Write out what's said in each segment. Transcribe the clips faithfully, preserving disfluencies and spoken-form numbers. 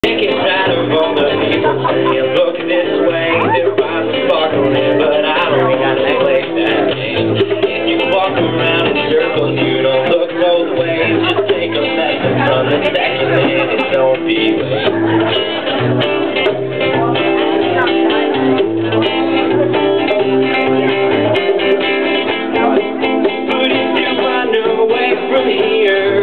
Thinking out of all the people saying, look this way, there are some sparkle here, but I don't think I can play that game. If you walk around in circles, you don't look both ways. Just take a lesson from the second hand and don't be late. But if you wander away from here,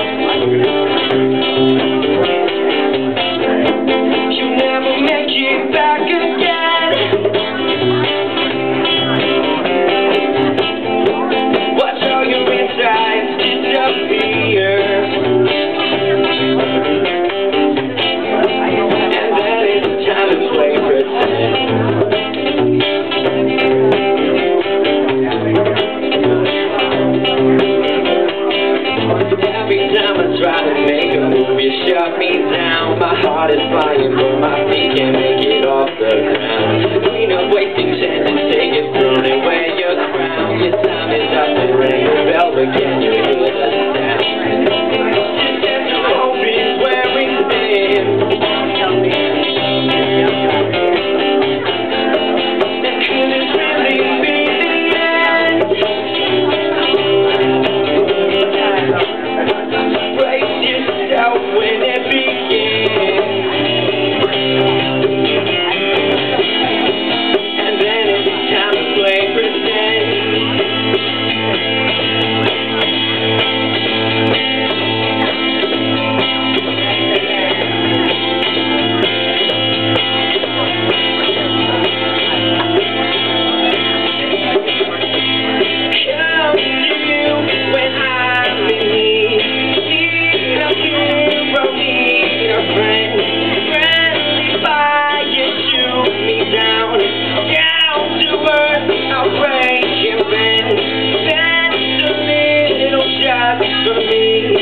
shut me down, my heart is flying, but my feet can't make it off the ground. Queen of wasting chances, take it from it where you're crowned. Your time is up to ring the bell, but can you hear the sound? Just as the hope is where we stand. And could it really be the end? Brace yourself when it begins. And then it's time to play pretend. Come to you when I'm in need. Need a hero, need a friend. Friendly fire, shoot me down. Down to earth, I'll break and bend. Bend a little just for me.